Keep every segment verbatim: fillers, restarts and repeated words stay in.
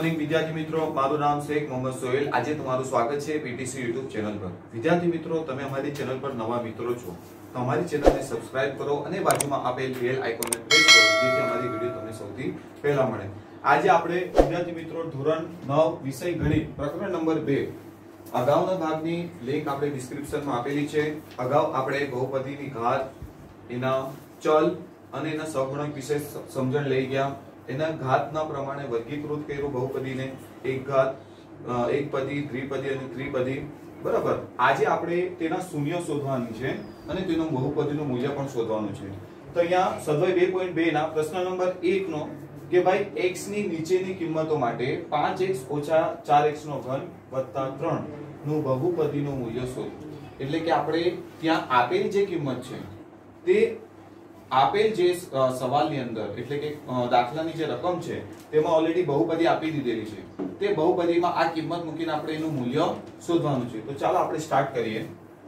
Morning વિદ્યાર્થી મિત્રો, મારું નામ શેખ મોહમ્મદ સોહેલ। આજે તમારું સ્વાગત છે પીટીસી યુટ્યુબ ચેનલ પર। વિદ્યાર્થી મિત્રો, તમે અમારી ચેનલ પર નવા મિત્રો છો તો અમારી ચેનલને સબસ્ક્રાઇબ કરો અને બાજુમાં આપેલ બેલ આઇકોનને પ્રેસ કરો જેથી અમારી વિડિયો તમને સૌથી પહેલા મળે। આજે આપણે વિદ્યાર્થી મિત્રો ધોરણ નવ વિષય ગણિત પ્રકરણ નંબર બે અગાઉના ભાગની લિંક આપણે ડિસ્ક્રિપ્શનમાં આપેલી છે। અગાઉ આપણે બહુપદીની ઘાત, એના ચલ અને એના સહગુણક વિશે સમજણ લઈ ગયા। એના ઘાતના પ્રમાણે વર્ગીકૃત કર્યું બહુપદીને, એક ઘાત, એકપદી, દ્વિપદી અને ત્રિપદી, બરાબર। આજે આપણે તેના શૂન્ય શોધવાની છે અને તેનું બહુપદીનું મૂલ્ય પણ શોધવાનું છે। તો અહીંયા સ્વાધ્યાય બે પોઈન્ટ બે ના પ્રશ્ન નંબર એક નો કે ભાઈ x ની નીચેની કિંમતો માટે પાંચ એક્સ ઓછા ચાર એક્સ નો ઘન વત્તા ત્રણ નું બહુપદીનું મૂલ્ય શોધો। એટલે કે આપણે ત્યાં આપેલી જે કિંમત છે તે આપેલ જે સવાલની અંદર એટલે કે દાખલાની જે રકમ છે તેમાં ઓલરેડી બહુપદી આપી દીધેલી છે। તે બહુપદીમાં આ કિંમત મૂકીને આપણે એનું મૂલ્ય શોધવાનું છે। તો ચાલો આપણે સ્ટાર્ટ કરીએ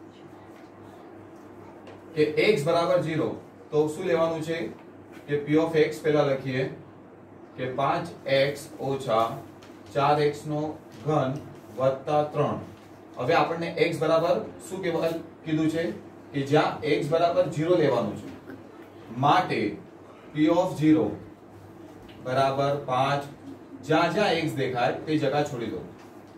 કે x બરાબર ઝીરો તો શું લેવાનું છે કે p of x પહેલા લખીએ કે પાંચ એક્સ ઓછા ચાર એક્સ નો ઘન વત્તા ત્રણ। હવે આપણને x બરાબર શું કહેવાય કીધું છે કે જ્યાં x બરાબર ઝીરો લેવાનું છે માટે p of ઝીરો બરાબર પાંચ, જ્યાં જ્યાં x દેખાય તે જગ્યા છોડી દો,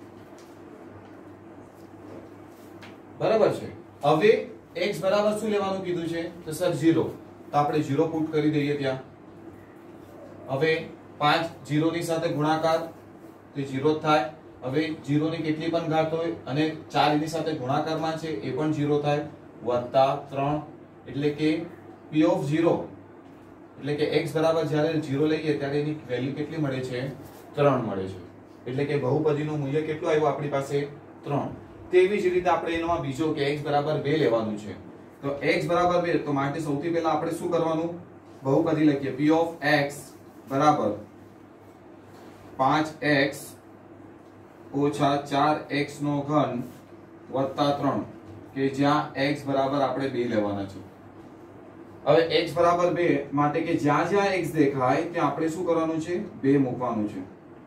બરાબર છે। હવે x બરાબર શું લેવાનું કીધું છે તો સર ઝીરો, તો આપણે ઝીરો પુટ કરી દઈએ ત્યાં। હવે પાંચ ઝીરો ની સાથે ગુણાકાર તો ઝીરો થાય। હવે ઝીરો ની કેટલી પણ ઘાત હોય અને ચાર ની સાથે ગુણાકારમાં છે એ પણ ઝીરો થાય, વત્તા ત્રણ એટલે કે p of ઝીરો એટલે કે x બરાબર જ્યારે ઝીરો લઈએ ત્યારે એની વેલ્યુ કેટલી મળે છે ત્રણ મળે છે। એટલે કે બહુપદીનું મૂલ્ય કેટલું આવ્યું આપણી પાસે ત્રણ। તેવી જ રીતે આપણે એનો બીજો કે x બરાબર બે લેવાનું છે તો x બરાબર બે તો માટે સૌથી પહેલા આપણે શું કરવાનું બહુપદી લખીએ p of x બરાબર પાંચ એક્સ ઓછા ચાર એક્સ નો ઘન વત્તા ત્રણ કે જ્યાં x બરાબર આપણે બે લેવાના છે। હવે x બરાબર બે માટે કે જ્યાં જ્યાં x દેખાય ત્યાં આપણે શું કરવાનું છે બે મૂકવાનું છે,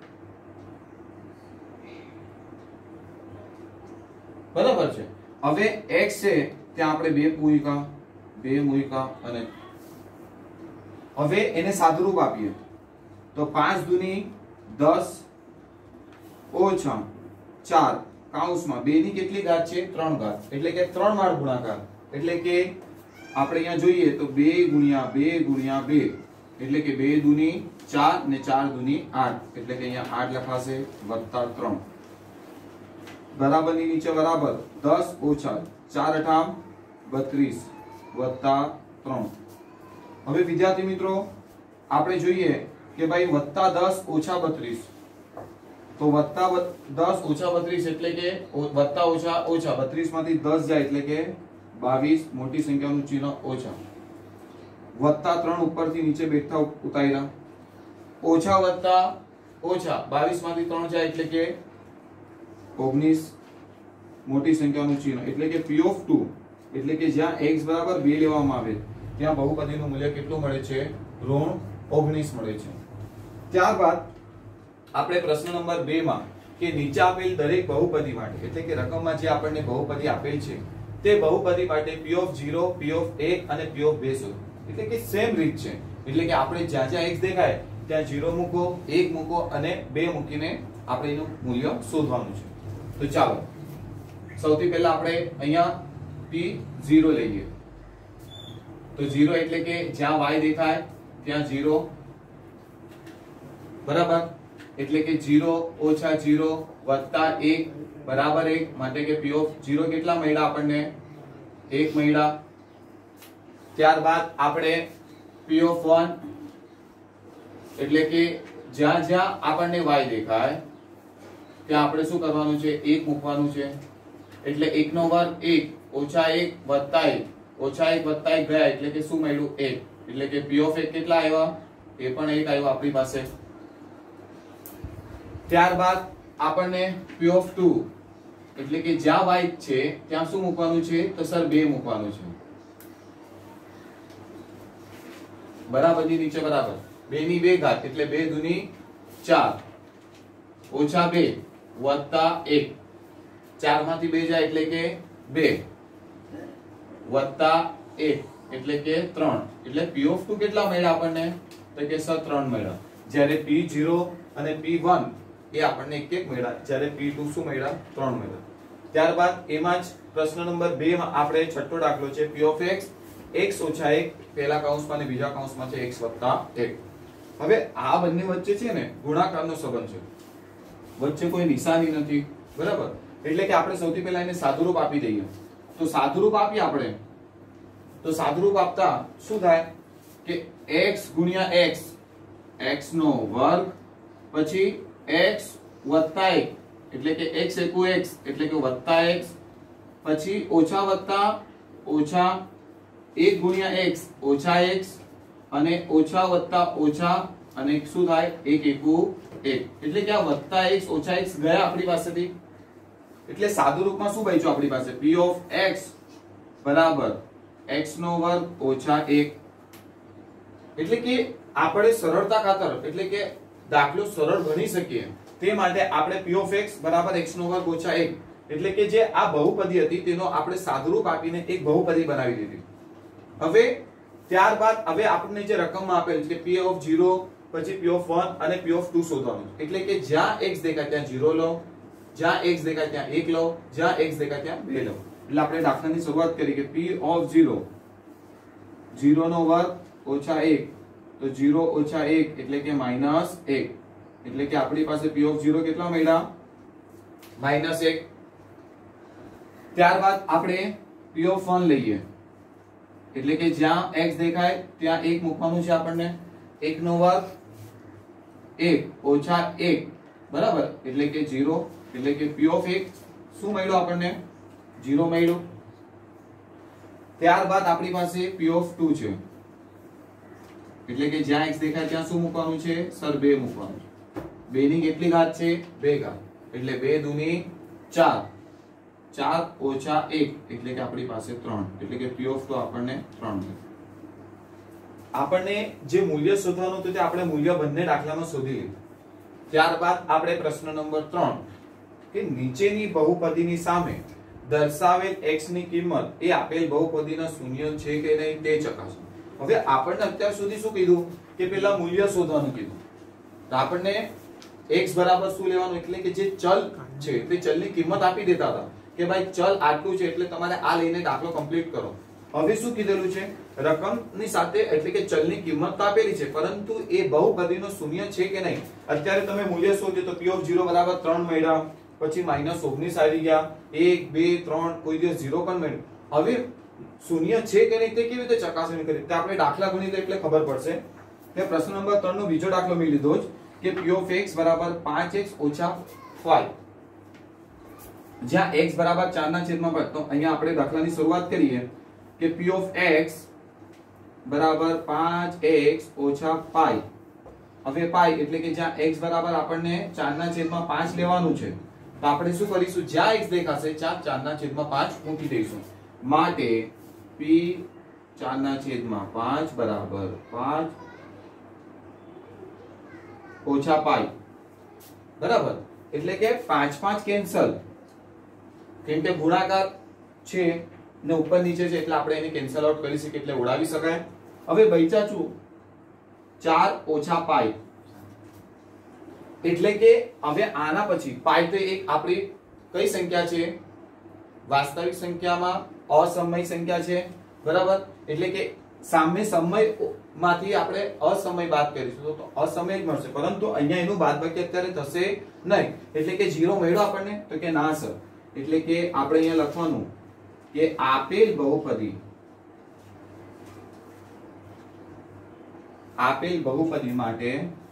બરાબર છે। હવે x છે ત્યાં આપણે બે મૂક્યા બે મૂક્યા અને હવે એને સાદુરૂપ આપીએ તો પાંચ દુની દસ ઓછા ચાર કૌંસમાં બે ની કેટલી ઘાત છે ત્રણ ઘાત એટલે કે ત્રણ માળ ગુણાકાર એટલે કે આપણે અહીંયા જોઈએ તો બે ગુણ્યા બે ગુણ્યા બે એટલે કે બે દુની ચાર ને ચાર દુની આઠ એટલે કે અહીંયા આઠ લખાશે વત્તા ત્રણ બરાબર ની નીચે બરાબર દસ ઓછા ચાર અઠામ બત્રીસ વત્તા ત્રણ। હવે વિદ્યાર્થી મિત્રો આપણે જોઈએ કે ભાઈ વત્તા દસ ઓછા બત્રીસ તો વત્તા દસ ઓછા બત્રીસ એટલે કે વત્તા ઓછા ઓછા બત્રીસ માંથી દસ જાય એટલે કે બાવીસ, મોટી સંખ્યાનું ચિહ્ન ઓછા, વત્તા ત્રણ ઉપરથી નીચે બેઠા ઉતાર્યા, ઓછા વત્તા ઓછા બાવીસ માંથી ત્રણ જાય એટલે કે ઓગણીસ, મોટી સંખ્યાનું ચિહ્ન એટલે કે p of ટુ એટલે કે જ્યાં x બરાબર બે લેવામાં આવે ત્યાં બહુપદીનું મૂલ્ય કેટલું મળે છે ઋણ ઓગણીસ મળે છે। ત્યારબાદ આપણે પ્રશ્ન નંબર બે માં કે નીચે આપેલ દરેક બહુપદી માટે એટલે કે રકમમાં જે આપણને બહુપદી આપેલ છે તે બહુપદી માટે p of zero, p of એક અને p of બે શોધો। એટલે કે સેમ રીત છે એટલે કે આપણે જ્યાં જ્યાં x દેખાય ત્યાં ઝીરો મૂકો, એક મૂકો અને બે મૂકીને આપણે એનું મૂલ્ય શોધવાનું છે। તો ચાલો સૌથી પહેલા આપણે અહીંયા p ઝીરો લઈએ તો ઝીરો એટલે કે જ્યાં y દેખાય ત્યાં ઝીરો, બરાબર એટલે કે ઝીરો ઓછા ઝીરો વત્તા એક બરાબર એક માટે કે p of ઝીરો કેટલા મળ્યા આપણને એક મળ્યા। ત્યારબાદ આપણે p of વન એટલે કે જ્યાં જ્યાં આપણને y દેખાય ત્યાં આપણે શું કરવાનું છે એક મૂકવાનું છે એટલે એક નો વર્ગ એક ઓછા એક વત્તા એક ઓછા એક વત્તા એક ગયા એટલે કે શું મળ્યું એક એટલે કે p of એક કેટલા આવ્યા એ પણ એક આવ્યો આપણી પાસે। ત્યારબાદ આપણને p of ટુ એટલે કે જ્યાં y છે ત્યાં શું મૂકવાનું છે તો સર બે મૂકવાનું છે, બરાબર ની નીચે બરાબર બે ની બે ઘાત એટલે બે દુની ચાર ઓછા બે વત્તા એક, ચાર માંથી બે જાય એટલે કે બે વત્તા એક એટલે કે ત્રણ, એટલે પી ઓફ ટુ કેટલા મળ્યા આપણને? તો કે સર ત્રણ મળ્યા. જ્યારે પી ઝીરો અને પી વન એ આપણને એક એક મળ્યા, જ્યારે પી ટુ શું મળ્યા? ત્રણ મળ્યા. ત્યારબાદ એમાં જ પ્રશ્ન નંબર બે માં આપણે છઠ્ઠો દાખલો છે પી ઓફ એક્સ x ઓછા એક, પહેલા કૌંસમાં અને બીજા કૌંસમાં છે x વત્તા એક. હવે આ બંને વચ્ચે છે ને ગુણાકારનો સંબંધ છે, વચ્ચે કોઈ નિશાની નથી, બરાબર? એટલે કે આપણે સૌથી પહેલા એને સાદુરૂપ આપી દઈએ. તો સાદુરૂપ આપીએ આપણે, તો સાદુરૂપ આપતા શું થાય કે x ગુણ્યા x, x નો વર્ગ, પછી x વત્તા એક એટલે કે x એકુ x એટલે કે વત્તા x, પછી ઓછા વત્તા ઓછા એક ગુણ્યા x ઓછા x, અને ઓછા વત્તા ઓછા અને શું થાય? એક એકુ એક, એટલે કે આ વત્તા x ઓછા x ગયા આપણી પાસેથી. એટલે સાદુ રૂપમાં શું બચ્યું આપણી પાસે? p ઓફ x બરાબર x નો વર્ગ ઓછા એક. એટલે કે આપણે સરળતા ખાતર એટલે કે દાખલો સરળ ગણી શકીએ તે માટે આપણે p ઓફ x બરાબર x નો વર્ગ ઓછા એક એટલે કે જે આ બહુપદી હતી તેનો આપણે સાદુરૂપ આપીને એક બહુપદી બનાવી દીધી. હવે ત્યારબાદ હવે આપણને જે રકમમાં આપેલ છે p ઓફ ઝીરો, પછી p ઓફ વન અને p ઓફ ટુ શોધવાનું, એટલે કે જ્યાં x દેખાય ત્યાં ઝીરો લો, જ્યાં x દેખાય ત્યાં એક લો, જ્યાં x દેખાય ત્યાં બે લો. એટલે આપણે દાખલાની શરૂઆત કરી કે p ઓફ ઝીરો, ઝીરો નો વર્ગ ઓછા એક, તો ઝીરો ઓછા એક એટલે કે માઈનસ એક, એટલે કે આપણી પાસે p ઓફ ઝીરો કેટલા મળ્યા? માઈનસ એક. ત્યારબાદ આપણે p ઓફ વન લઈએ, એટલે કે જ્યાં x દેખાય ત્યાં એક મૂકવાનું છે આપણને, એક નો વર્ગ એક ઓછા એક બરાબર, એટલે કે ઝીરો, એટલે કે p ઓફ એક શું મળ્યું આપણને? ઝીરો મળ્યું. ત્યારબાદ આપણી પાસે p ઓફ ટુ છે, એટલે કે જ્યાં x દેખાય ત્યાં શું મૂકવાનું છે? સર બે મૂકવાનું છે. બે ની કેટલી ઘાત છે? બે ઘાત, એટલે બે દુની ચાર, ચાર ઓછા એક એટલે કે આપણી પાસે ત્રણ, એટલે કે p ઓફ ટુ આપણને ત્રણ મળે. આપણને જે મૂલ્ય શોધવાનું હતું તે આપણે મૂલ્ય બંને દાખલામાં શોધી લીધું. ત્યારબાદ આપણે પ્રશ્ન નંબર ત્રણ કે નીચેની બહુપદીની સામે દર્શાવેલ x ની કિંમત એ આપેલ બહુપદીના શૂન્ય છે કે નહીં તે ચકાસો. હવે આપણને અત્યાર સુધી શું કીધું કે પેલા મૂલ્ય શોધવાનું કીધું, તો આપણને x બરાબર શું લેવાનું? એટલે કે જે ચલ છે તે ચલની કિંમત આપી દેતા હતા કે ભાઈ ચલ આટલું છે એટલે તમારે આ લઈને દાખલો કમ્પ્લીટ કરો. હવે શું કીધેલું છે? રકમની સાથે એટલે કે ચલની કિંમત તો આપેલી છે, પરંતુ એ બહુપદીનો શૂન્ય છે કે નહીં. અત્યારે તમે મૂલ્ય શોધ્યો તો p ઓફ ઝીરો બરાબર ત્રણ મળ્યા, પછી માઈનસ ઓગણીસ આવી ગયા, એક બે ત્રણ કોઈ દિવસ ઝીરો પણ મળ્યું. હવે શૂન્ય છે કે નહીં તે કેવી રીતે ચકાસણી કરી? તે આપણે દાખલા ગણીએ એટલે ખબર પડશે. કે પ્રશ્ન નંબર ત્રણ નો બીજો દાખલો મેં લીધો જ કે p ઓફ x બરાબર પાંચ એક્સ ઓછા પાંચ, જ્યાં x બરાબર ચાર ના છેદમાં પાંચ. તો અહીંયા આપણે દાખલાની શરૂઆત કરીએ કે p ઓફ x બરાબર પાંચ એક્સ ઓછા પાઈ. હવે પાઈ એટલે કે જ્યાં x બરાબર આપણને ચાર ના છેદમાં પાંચ લેવાનું છે, તો આપણે શું કરીશું? જ્યાં x દેખાશે ત્યાં ચાર ના છેદમાં પાંચ મૂકી દઈશું. માટે p ચાર ના છેદમાં પાંચ બરાબર પાંચ ઓછા પાઈ બરાબર, એટલે કે પાંચ પાંચ કેન્સલ, કેમ કે ગુણાકાર છે ને ઉપર નીચે છે એટલે આપણે એને કેન્સલ આઉટ કરી શકીએ એટલે ઉડાવી શકાય. હવે બચ્યા શું? ચાર ઓછા પાઈ, એટલે કે હવે આના પછી પાઈ તો એક આપણી કઈ સંખ્યા છે? વાસ્તવિક સંખ્યામાં અસમય સંખ્યા છે બરાબર, એટલે કે સામે સમય માંથી આપણે અસમય બાદ કરીશું તો અસમય જ મળશે, પરંતુ અહીંયા એનું બાદબાકી અત્યારે થશે નહીં, એટલે કે ઝીરો મળ્યો આપણને તો કે ના સર, એટલે કે આપણે અહીંયા લખવાનું કે આપેલ બહુપદી આપેલ બહુપદી માટે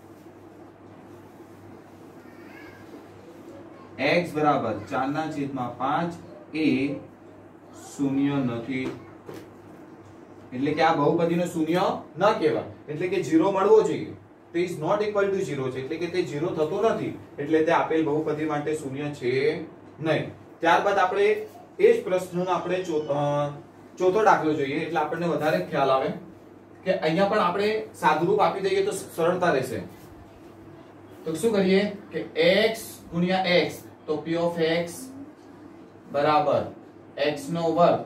x બરાબર ચાર ના છેદમાં પાંચ એ શૂન્ય નથી, એટલે કે આ બહુપદીનો શૂન્ય ન કહેવાય, એટલે કે ઝીરો મળવો જોઈએ. તે is not equal to zero છે, એટલે કે તે ઝીરો થતો નથી, એટલે તે આપેલ બહુપદી માટે શૂન્ય છે નહીં. ત્યારબાદ આપણે એ જ પ્રશ્નનો આપણે ચોથો દાખલો જોઈએ એટલે આપણને વધારે ખ્યાલ આવે કે અહીંયા પણ આપણે સાદુરૂપ આપી દઈએ તો સરળતા રહેશે. તો શું કરીએ કે x ગુણ્યા x, તો p of x બરાબર x નો વર્ગ.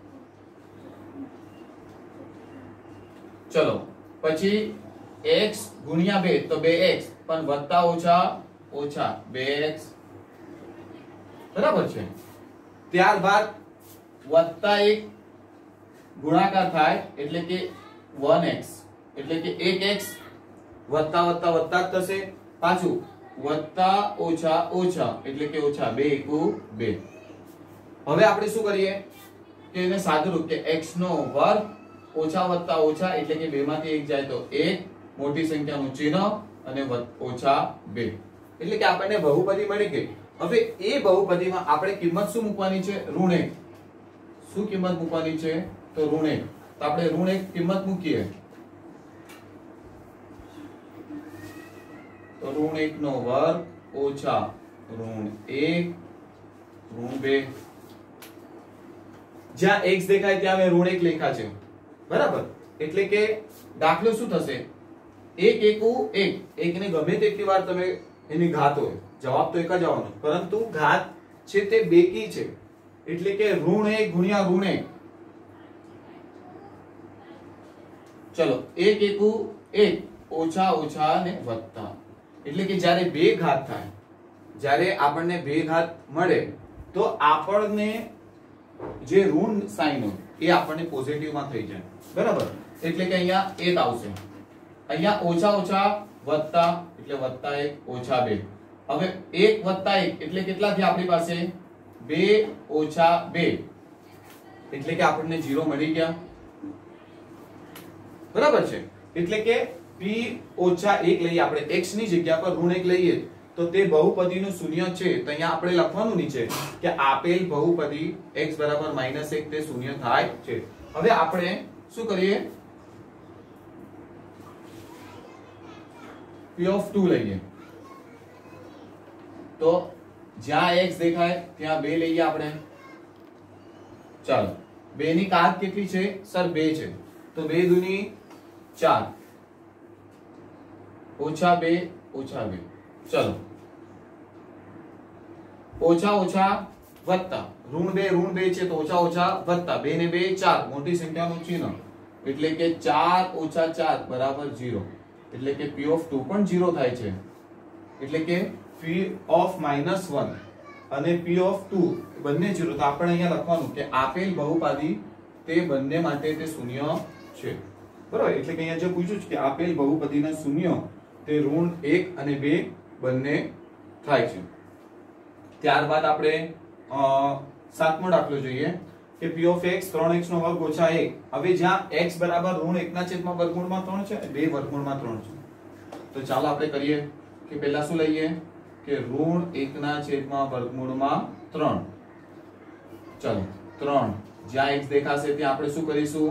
ચલો પછી x ગુણ્યા બે, તો બે એક્સ પણ વત્તા ઓછા ઓછા બે એક્સ, બરાબર છે. ત્યારબાદ વત્તા એક ગુણાકાર થાય એટલે કે વન એક્સ, એટલે કે એક એક્સ વત્તા વત્તા વત્તા જ થશે. પાછું વત્તા ઓછા ઓછા એટલે કે ઓછા બે એકુ બે. હવે આપણે શું કરીએ કે એને સાદુરૂપ કે x નો વર્ગ ઓછા વત્તા ઓછા એટલે કે બે માંથી એક જાય તો એક, મોટી સંખ્યાનું ચિહ્ન અને ઓછા બે, એટલે કે આપણને બહુપદી મળી ગઈ. હવે એ બહુપદીમાં આપણે કિંમત શું મૂકવાની છે? ઋણ એક. શું કિંમત મૂકવાની છે? તો ઋણ એક. તો આપણે ઋણ એક કિંમત મૂકીએ તો ઋણ એક નો વર્ગ ઓછા ઋણ એક ઋણ બે. જ્યાં x દેખાય ત્યાં મેં ઋણ એક લખ્યા છે, બરાબર. એટલે કે દાખલો શું થશે? એક એકુ એક, એક ને ગમે તેટલી વાર તમે એની ઘાત હોય, જવાબ તો એક જ આવવાનો, પરંતુ ઘાત છે તે બેકી છે, એટલે કે ઋણ એક ગુણ્યા ઋણ એક. ચલો એક એકુ એક, ઓછા ઓછા ને વત્તા, એટલે કે જ્યારે બે ઘાત થાય, જ્યારે આપણને બે ઘાત મળે તો આપણને જે ઋણ સાઇન હોય એ આપણને પોઝિટિવ માં થઈ જાય, બરાબર. એટલે કે અહીંયા એક આવશે, અહીંયા ઓછા ઓછા વત્તા એટલે વત્તા એક ઓછા બે. હવે એક વત્તા એક એટલે કેટલા થયા આપણી પાસે? બે ઓછા બે, એટલે કે આપણને ઝીરો મળી ગયા, બરાબર છે. એટલે કે p ઓછા એક લઈએ આપણે, x ની જગ્યા પર ઋણ એક લઈએ તો તે બહુપદીનું શૂન્ય છે. તો અહીંયા આપણે લખવાનું નીચે કે આપેલ બહુપદી x બરાબર માઈનસ એક તે શૂન્ય થાય છે. હવે આપણે શું કરીએ? p of ટુ લઈએ. તો જ્યાં x દેખાય ત્યાં બે લઈએ આપણે. ચાલો, બે ની ઘાત કેટલી છે? સર બે છે, તો બે દુની ચાર, ઓછા બે ઓછા બે. ચલો ઓછા ઓછા વત્તા, ઋણ બે ઋણ બે છે તો ઓછા ઓછા વત્તા, બે ને બે ચાર, મોટી સંખ્યાનું ચિહ્ન, એટલે કે ચાર ઓછા ચાર બરાબર ઝીરો, એટલે કે p of ટુ પણ ઝીરો થાય છે. એટલે કે p of માઈનસ વન અને p of ટુ બંને ઝીરો. તો આપણે અહીંયા લખવાનું કે આપેલ બહુપદી તે બંને માટે તે શૂન્ય છે, બરાબર. એટલે કે અહીંયા જે પૂછ્યું છે કે આપેલ બહુપદીના શૂન્ય તે ઋણ એક અને બે બંને થાય છે. ત્યારબાદ આપણે સાતમો દાખલો જોઈએ કે p of x ત્રણ એક્સ નો વર્ગ ઓછા એક. હવે જ્યાં x બરાબર ઋણ એક ના છેદમાં વર્ગમૂળમાં ત્રણ છે, બે વર્ગમૂળમાં ત્રણ છે, તો ચાલો આપણે કરીએ કે પહેલા શું લઈએ કે ઋણ એક ના છેદમાં વર્ગમૂળમાં ત્રણ. ચલો ત્રણ, જ્યાં x દેખાશે ત્યાં આપણે શું કરીશું?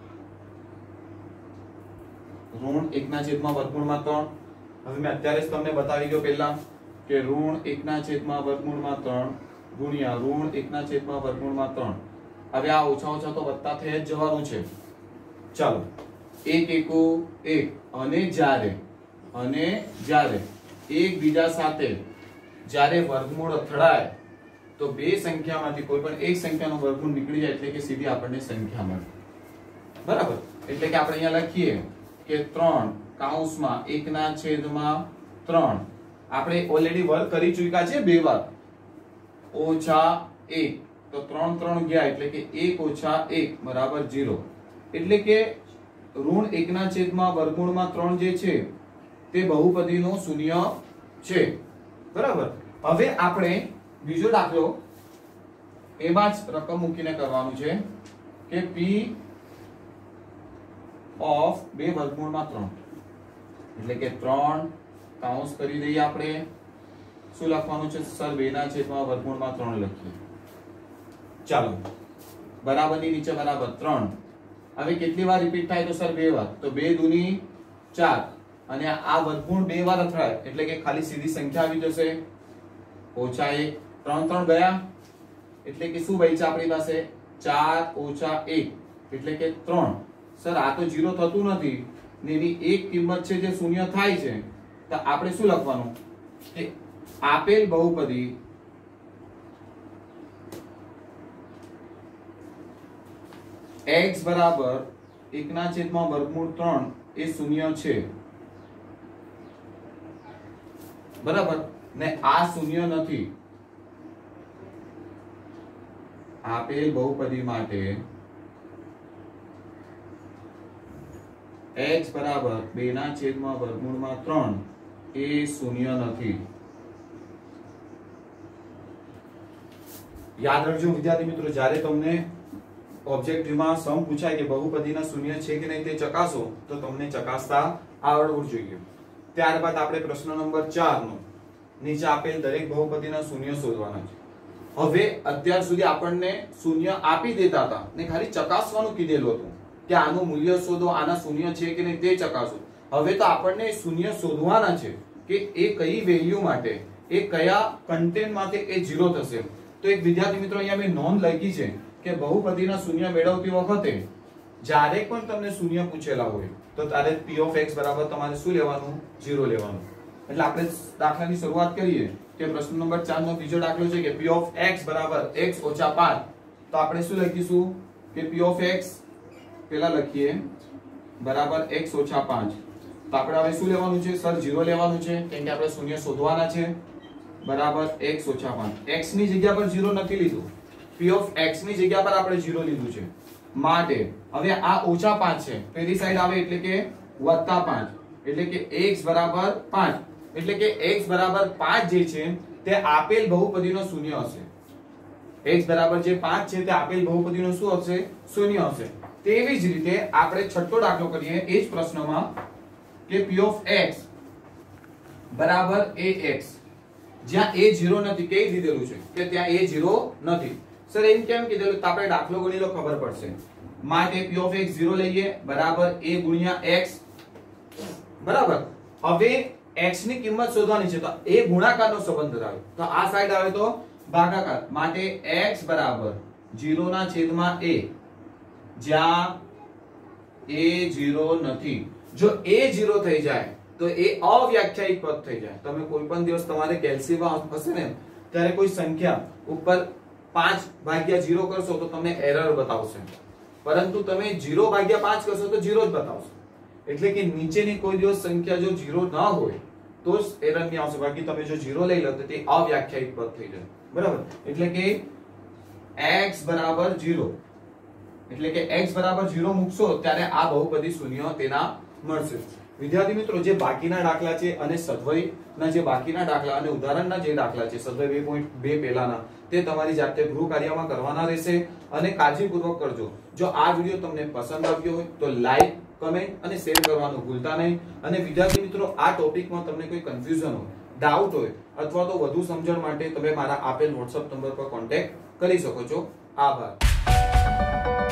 ઋણ એક ના છેદમાં વર્ગમૂળમાં ત્રણ. હવે મેં અત્યારે જ તમને બતાવી ગયો પહેલા કે ઋણ એક ના છેદમાં વર્ગમૂળમાં ત્રણ ગુણ્યા ઋણ એક ના છેદમાં વર્ગમૂળમાં ત્રણ. હવે આ ઓછા ઓછા તો વત્તા થઈ જ જવાનું છે. ચાલો, એક એકુ એક, અને જ્યારે અને જ્યારે એકબીજા સાથે જ્યારે વર્ગમૂળ અથડાય તો બે સંખ્યામાંથી કોઈ પણ એક સંખ્યાનો વર્ગમૂળ નીકળી જાય એટલે કે સીધી આપણને સંખ્યા મળે, બરાબર. એટલે કે આપણે અહીંયા લખીએ કે ત્રણ કૌંસમાં એક ના છેદમાં ત્રણ, આપણે ઓલરેડી વર્ક કરી ચૂક્યા છે બે વાર, ઓછા એક, તો ત્રણ ત્રણ ગયા એટલે કે એક ઓછા એક બરાબર ઝીરો. એટલે કે ઋણ એક ના છેદમાં વર્ગમૂળમાં ત્રણ જે છે તે બહુપદીનો શૂન્ય છે, બરાબર. હવે આપણે બીજો દાખલો એમાં જ રકમ મૂકીને કરવાનું છે કે p of બે વર્ગમૂળમાં ત્રણ, એટલે કે ત્રણ કાઉન્સ કરી દઈએ આપણે. શું લખવાનું છે સર? બે ના છેદમાં વર્ગમૂળમાં ત્રણ લખીએ. ચાલો, બરાબરની નીચે બરાબર ત્રણ. હવે કેટલી વાર રિપીટ થાય? તો સર બે વાર. તો બે દુની ચાર, અને આ વર્ગમૂળ બે વાર અથડાય એટલે કે ખાલી સીધી સંખ્યા આવી જશે, ઓછા એક. ત્રણ ત્રણ ગયા એટલે કે શું બચ્યા આપણી પાસે? ચાર ઓછા એક એટલે કે ત્રણ. સર આ તો ઝીરો થતું નથી ને એની એક કિંમત છે જે શૂન્ય થાય છે, તો આપણે શું લખવાનું કે આપેલ બહુપદી x બરાબર એક ના છેદમાં વર્ગમૂળ ત્રણ એ શૂન્ય છે, બરાબર ને આ શૂન્ય નથી. આપેલ બહુપદી માટે x બરાબર બે ના છેદમાં વર્ગમૂળમાં ત્રણ એ શૂન્ય નથી. યાદ રાખજો વિદ્યાર્થી મિત્રો, જ્યારે તમને ઓબ્જેક્ટિવમાં સમ પૂછાય કે બહુપદીના શૂન્ય છે કે નહીં તે ચકાસો તો તમને ચકાસતા આવડવું જોઈએ. ત્યારબાદ આપણે પ્રશ્ન નંબર ચાર નો નીચે આપેલ દરેક બહુપદીના શૂન્ય શોધવાના છે. હવે અત્યાર સુધી આપણને શૂન્ય આપી દેતા હતા ને ખાલી ચકાસવાનું કીધેલું હતું કે આનું મૂલ્ય શોધો, આના શૂન્ય છે કે નહીં તે ચકાસો. હવે તો આપણને શૂન્ય શોધવાના છે કે એ કઈ વેલ્યુ માટે, એ કયા કન્ટેન્ટ માટે એ ઝીરો થશે. તો એક વિદ્યાર્થી મિત્રો અહીંયા મેં નોંધ લખી છે કે બહુપદીના શૂન્ય મેળવતી વખતે જ્યારે પણ તમને શૂન્ય પૂછેલા હોય તો ત્યારે p of x બરાબર તમારે શું લેવાનું? ઝીરો લેવાનું. એટલે આપણે દાખલાની શરૂઆત કરીએ કે પ્રશ્ન નંબર ચાર નો બીજો દાખલો છે કે p of x બરાબર x ઓછા પાંચ. તો આપણે શું લખીશું કે p of x પેલા લખીએ બરાબર x ઓછા પાંચ. તો આપણે હવે શું લેવાનું છે સર? ઝીરો લેવાનું છે, કેમ કે આપણે શૂન્ય શોધવાના છે. બરાબર x ઓછા પાંચ. x ની જગ્યા પર ઝીરો નથી લીધું, p of x ની જગ્યા પર આપણે ઝીરો લીધું છે. માટે હવે આ ઓછા પાંચ છે, પેલી સાઈડ આવે એટલે કે વત્તા પાંચ, એટલે કે x બરાબર પાંચ. એટલે કે x બરાબર પાંચ જે છે તે આપેલ બહુપદીનો શૂન્ય હશે. x બરાબર જે પાંચ છે તે આપેલ બહુપદીનો શું હશે? શૂન્ય હશે. તેવી જ રીતે આપણે છઠ્ઠો દાખલો કરીએ એ જ પ્રશ્નમાં કે p of x બરાબર ax, જ્યાં a ઝીરો નથી. કઈ દીધેલું છે કે ત્યાં a ઝીરો નથી. સર એમ કેમ કીધેલું? તો આપણે દાખલો ગણી લો, ખબર પડશે. માટે p of x ઝીરો લઈએ બરાબર a ગુણ્યા x. બરાબર. હવે x ની કિંમત શોધવાની છે તો a ગુણાકારનો સંબંધ ધરાવે, તો આ સાઈડ આવે તો ભાગાકાર. માટે x બરાબર ઝીરો ના છેદમાં a, જ્યાં a ઝીરો નથી. જો a ઝીરો થઈ જાય તો એ અવ્યાખ્યાયિત પદ થઈ જાય. તમે કોઈ પણ દિવસ તમારે કેલ્સીમાં હશે ને ત્યારે કોઈ સંખ્યા ઉપર પાંચ ભાગ્યા ઝીરો કરશો તો તમને એરર બતાવશે, પરંતુ તમે ઝીરો ભાગ્યા પાંચ કરશો તો ઝીરો જ બતાવશે. એટલે કે નીચેની કોઈ દિવસ સંખ્યા જો ઝીરો ન હોય તો જ એરર નહીં આવશે. બાકી તમે જો ઝીરો લઈ લો તો તે અવ્યાખ્યાયિત પદ થઈ જાય. બરાબર. એટલે કે x બરાબર ઝીરો, એટલે કે x બરાબર ઝીરો મૂકશો ત્યારે આ બહુપદી શૂન્ય તેના મળશે. વિદ્યાર્થી મિત્રો, જે બાકીના દાખલા છે અને સદવયના જે બાકીના દાખલા અને ઉદાહરણના જે દાખલા છે સદવય બે પોઈન્ટ બે પહેલાના, તે તમારી જાતે ગૃહ કાર્યમાં કરવાના રહેશે અને કાળજીપૂર્વક કરજો. જો આ વિડીયો તમને પસંદ આવ્યો હોય તો લાઈક, કમેન્ટ અને શેર કરવાનું ભૂલતા નહીં. અને વિદ્યાર્થી મિત્રો, આ ટોપિકમાં તમને કોઈ કન્ફ્યુઝન હોય, ડાઉટ હોય અથવા તો વધુ સમજણ માટે તમે મારા આપેલ વોટ્સએપ નંબર પર કોન્ટેક્ટ કરી શકો છો. આભાર.